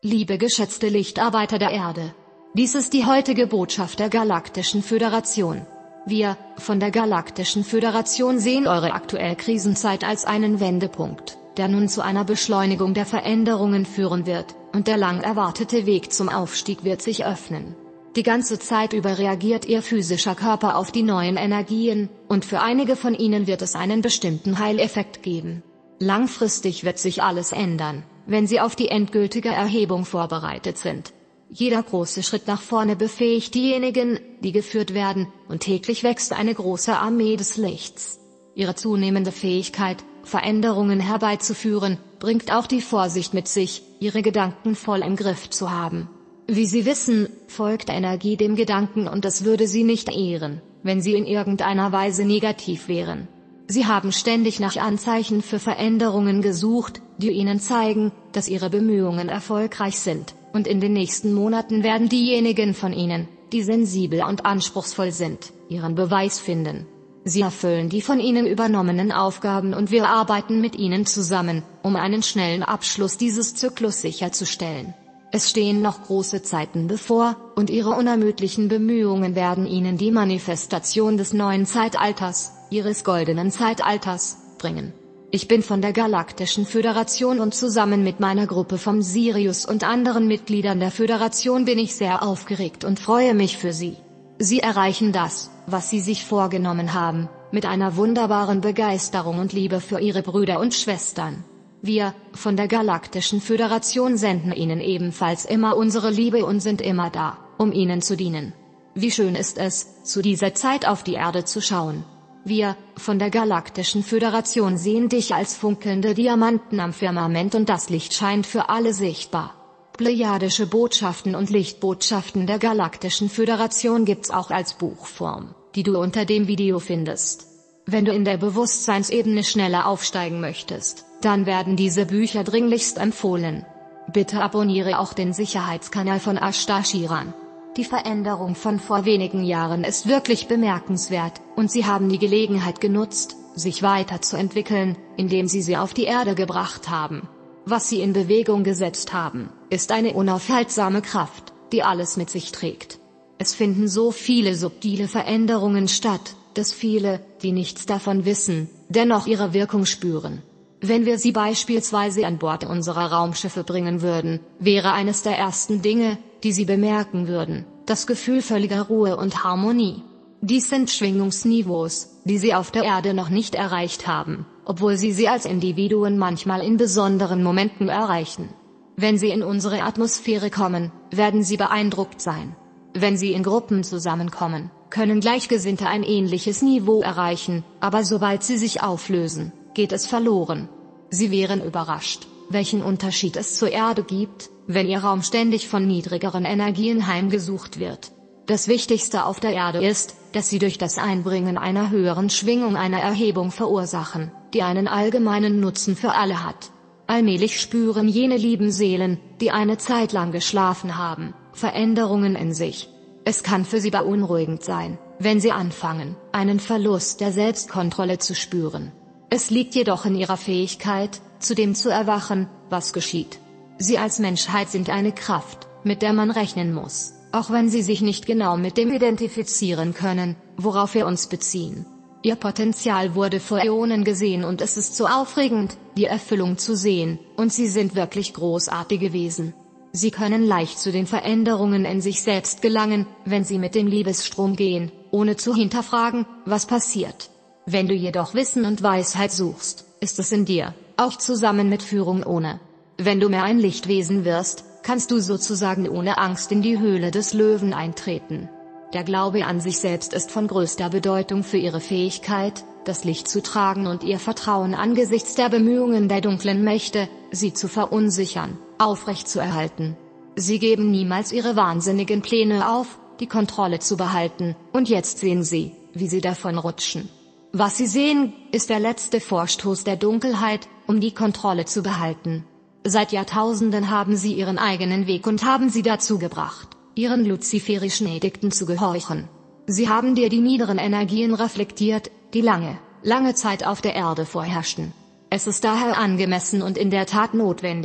Liebe geschätzte Lichtarbeiter der Erde. Dies ist die heutige Botschaft der Galaktischen Föderation. Wir, von der Galaktischen Föderation, sehen eure aktuelle Krisenzeit als einen Wendepunkt, der nun zu einer Beschleunigung der Veränderungen führen wird, und der lang erwartete Weg zum Aufstieg wird sich öffnen. Die ganze Zeit über reagiert ihr physischer Körper auf die neuen Energien, und für einige von ihnen wird es einen bestimmten Heileffekt geben. Langfristig wird sich alles ändern, wenn sie auf die endgültige Erhebung vorbereitet sind. Jeder große Schritt nach vorne befähigt diejenigen, die geführt werden, und täglich wächst eine große Armee des Lichts. Ihre zunehmende Fähigkeit, Veränderungen herbeizuführen, bringt auch die Vorsicht mit sich, ihre Gedanken voll im Griff zu haben. Wie Sie wissen, folgt Energie dem Gedanken, und es würde Sie nicht ehren, wenn Sie in irgendeiner Weise negativ wären. Sie haben ständig nach Anzeichen für Veränderungen gesucht, die Ihnen zeigen, dass Ihre Bemühungen erfolgreich sind, und in den nächsten Monaten werden diejenigen von Ihnen, die sensibel und anspruchsvoll sind, ihren Beweis finden. Sie erfüllen die von Ihnen übernommenen Aufgaben, und wir arbeiten mit Ihnen zusammen, um einen schnellen Abschluss dieses Zyklus sicherzustellen. Es stehen noch große Zeiten bevor, und Ihre unermüdlichen Bemühungen werden Ihnen die Manifestation des neuen Zeitalters, Ihres goldenen Zeitalters, bringen. Ich bin von der Galaktischen Föderation, und zusammen mit meiner Gruppe vom Sirius und anderen Mitgliedern der Föderation bin ich sehr aufgeregt und freue mich für Sie. Sie erreichen das, was Sie sich vorgenommen haben, mit einer wunderbaren Begeisterung und Liebe für Ihre Brüder und Schwestern. Wir, von der Galaktischen Föderation, senden Ihnen ebenfalls immer unsere Liebe und sind immer da, um Ihnen zu dienen. Wie schön ist es, zu dieser Zeit auf die Erde zu schauen. Wir, von der Galaktischen Föderation, sehen dich als funkelnde Diamanten am Firmament, und das Licht scheint für alle sichtbar. Plejadische Botschaften und Lichtbotschaften der Galaktischen Föderation gibt's auch als Buchform, die du unter dem Video findest. Wenn du in der Bewusstseinsebene schneller aufsteigen möchtest, dann werden diese Bücher dringlichst empfohlen. Bitte abonniere auch den Sicherheitskanal von Ashtar Shiran. Die Veränderung von vor wenigen Jahren ist wirklich bemerkenswert, und Sie haben die Gelegenheit genutzt, sich weiterzuentwickeln, indem Sie auf die Erde gebracht haben. Was Sie in Bewegung gesetzt haben, ist eine unaufhaltsame Kraft, die alles mit sich trägt. Es finden so viele subtile Veränderungen statt, dass viele, die nichts davon wissen, dennoch ihre Wirkung spüren. Wenn wir Sie beispielsweise an Bord unserer Raumschiffe bringen würden, wäre eines der ersten Dinge, die Sie bemerken würden, das Gefühl völliger Ruhe und Harmonie. Dies sind Schwingungsniveaus, die Sie auf der Erde noch nicht erreicht haben, obwohl Sie als Individuen manchmal in besonderen Momenten erreichen. Wenn Sie in unsere Atmosphäre kommen, werden Sie beeindruckt sein. Wenn Sie in Gruppen zusammenkommen, können Gleichgesinnte ein ähnliches Niveau erreichen, aber sobald sie sich auflösen, geht es verloren. Sie wären überrascht, welchen Unterschied es zur Erde gibt, wenn Ihr Raum ständig von niedrigeren Energien heimgesucht wird. Das Wichtigste auf der Erde ist, dass Sie durch das Einbringen einer höheren Schwingung eine Erhebung verursachen, die einen allgemeinen Nutzen für alle hat. Allmählich spüren jene lieben Seelen, die eine Zeit lang geschlafen haben, Veränderungen in sich. Es kann für Sie beunruhigend sein, wenn Sie anfangen, einen Verlust der Selbstkontrolle zu spüren. Es liegt jedoch in Ihrer Fähigkeit, zu dem zu erwachen, was geschieht. Sie als Menschheit sind eine Kraft, mit der man rechnen muss, auch wenn Sie sich nicht genau mit dem identifizieren können, worauf wir uns beziehen. Ihr Potenzial wurde vor Äonen gesehen, und es ist so aufregend, die Erfüllung zu sehen, und Sie sind wirklich großartige Wesen. Sie können leicht zu den Veränderungen in sich selbst gelangen, wenn Sie mit dem Liebesstrom gehen, ohne zu hinterfragen, was passiert. Wenn du jedoch Wissen und Weisheit suchst, ist es in dir, auch zusammen mit Führung ohne. Wenn du mehr ein Lichtwesen wirst, kannst du sozusagen ohne Angst in die Höhle des Löwen eintreten. Der Glaube an sich selbst ist von größter Bedeutung für Ihre Fähigkeit, das Licht zu tragen, und Ihr Vertrauen angesichts der Bemühungen der dunklen Mächte, Sie zu verunsichern, aufrechtzuerhalten. Sie geben niemals Ihre wahnsinnigen Pläne auf, die Kontrolle zu behalten, und jetzt sehen Sie, wie Sie davon rutschen. Was Sie sehen, ist der letzte Vorstoß der Dunkelheit, um die Kontrolle zu behalten. Seit Jahrtausenden haben Sie Ihren eigenen Weg und haben Sie dazu gebracht, Ihren luziferischen Edikten zu gehorchen. Sie haben dir die niederen Energien reflektiert, die lange Zeit auf der Erde vorherrschten. Es ist daher angemessen und in der Tat notwendig,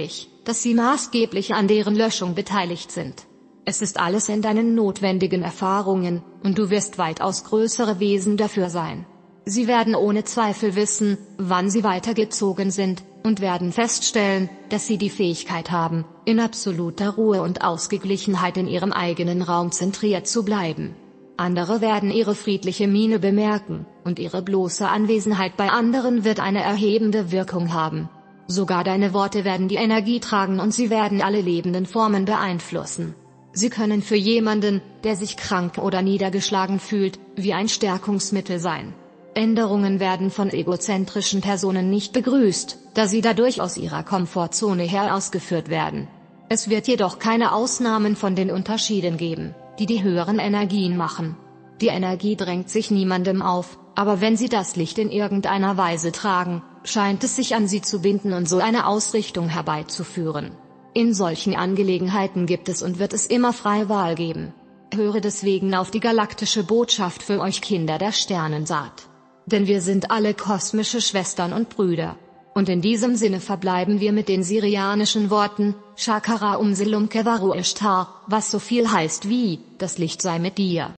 dass sie maßgeblich an deren Löschung beteiligt sind. Es ist alles in deinen notwendigen Erfahrungen, und du wirst weitaus größere Wesen dafür sein. Sie werden ohne Zweifel wissen, wann sie weitergezogen sind, und werden feststellen, dass sie die Fähigkeit haben, in absoluter Ruhe und Ausgeglichenheit in ihrem eigenen Raum zentriert zu bleiben. Andere werden ihre friedliche Miene bemerken, und ihre bloße Anwesenheit bei anderen wird eine erhebende Wirkung haben. Sogar deine Worte werden die Energie tragen und sie werden alle lebenden Formen beeinflussen. Sie können für jemanden, der sich krank oder niedergeschlagen fühlt, wie ein Stärkungsmittel sein. Änderungen werden von egozentrischen Personen nicht begrüßt, da sie dadurch aus ihrer Komfortzone her ausgeführt werden. Es wird jedoch keine Ausnahmen von den Unterschieden geben, die die höheren Energien machen. Die Energie drängt sich niemandem auf, aber wenn sie das Licht in irgendeiner Weise tragen, scheint es sich an sie zu binden und so eine Ausrichtung herbeizuführen. In solchen Angelegenheiten gibt es und wird es immer freie Wahl geben. Höre deswegen auf die galaktische Botschaft für euch Kinder der Sternensaat. Denn wir sind alle kosmische Schwestern und Brüder. Und in diesem Sinne verbleiben wir mit den sirianischen Worten, Shakara Umsilum Kevaru Ishtar, was so viel heißt wie, das Licht sei mit dir.